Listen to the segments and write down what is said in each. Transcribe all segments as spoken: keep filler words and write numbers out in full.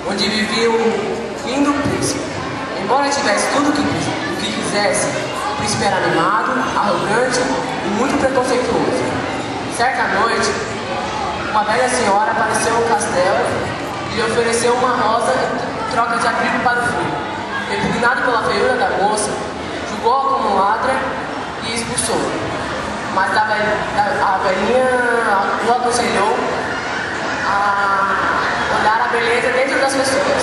onde vivia um lindo príncipe. Embora tivesse tudo o que, o que quisesse, o príncipe era animado, arrogante e muito preconceituoso. Certa noite, uma velha senhora apareceu no castelo e lhe ofereceu uma rosa em troca de abrigo para o frio. Repugnado pela feiura da moça, julgou-a como ladra e expulsou. Mas a velhinha, a velhinha o aconselhou a olhar a beleza dentro das pessoas.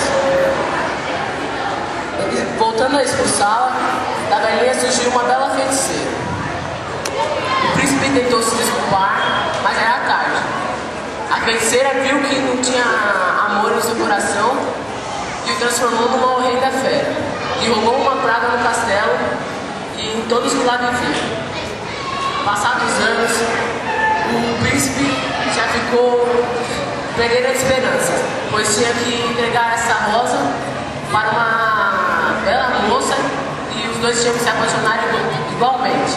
E, voltando a expulsá-la, da velhinha surgiu uma bela feiticeira. O príncipe tentou se desculpar, mas era tarde. A feiticeira viu que não tinha amor no seu coração e o transformou numa horrenda fera, e rolou uma praga no castelo e em todos que lá viviam. Passados anos, o príncipe já ficou perdendo a esperança, pois tinha que entregar essa rosa para uma bela moça e os dois tinham que se apaixonar igualmente.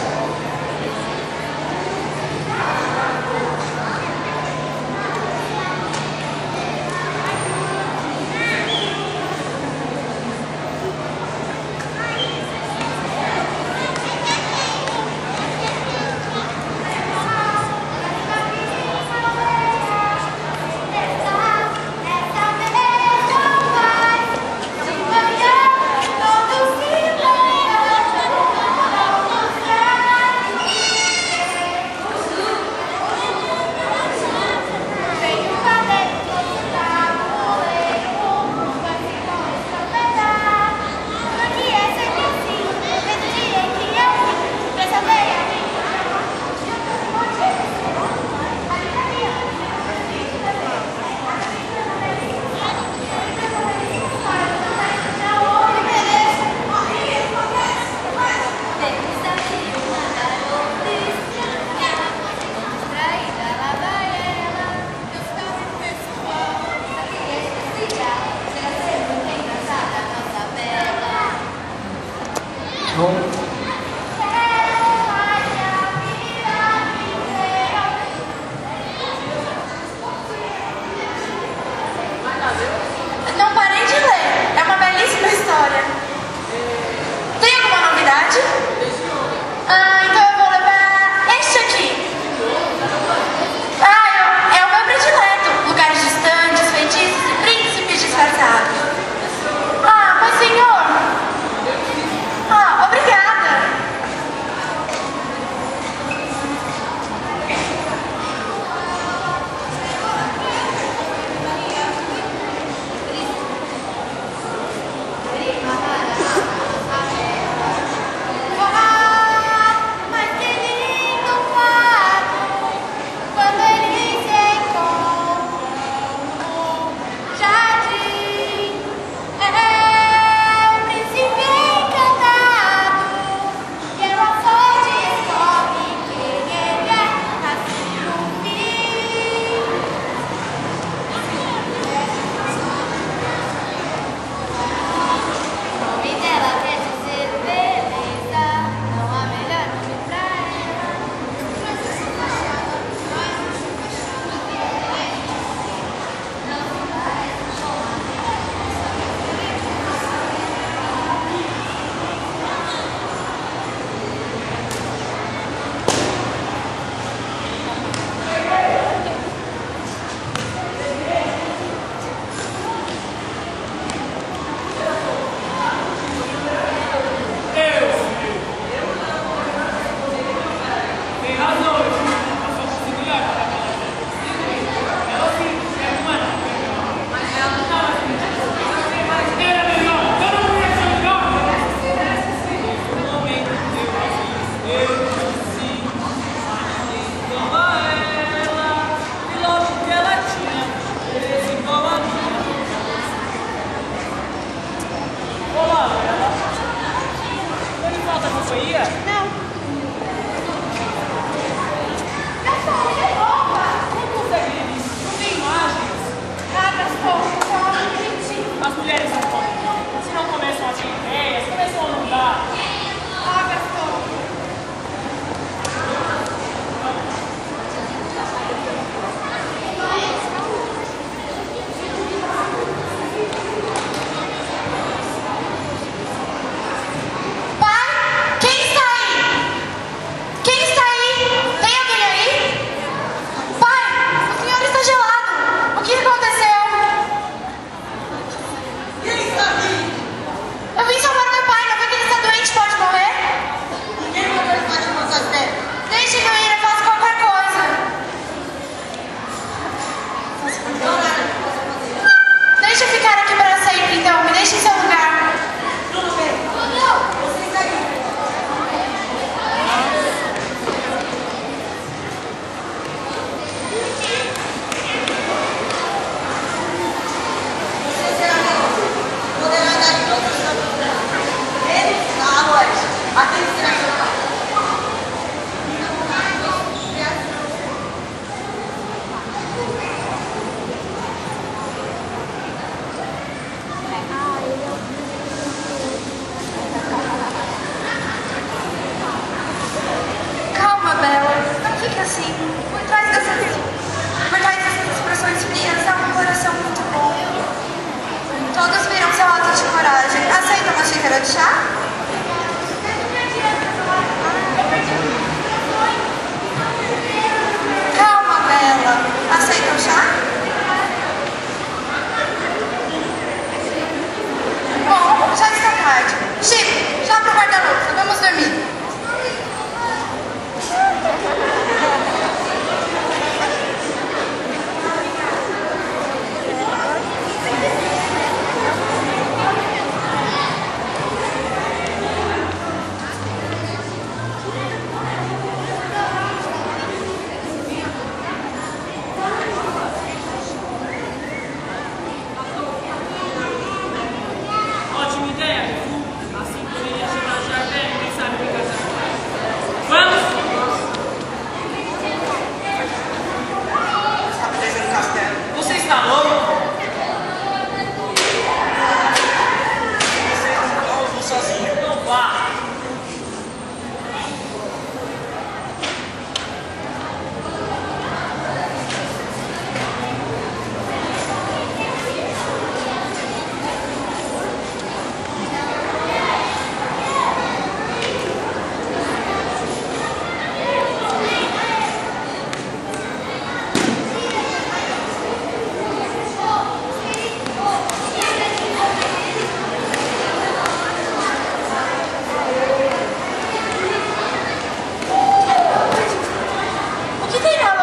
que tem na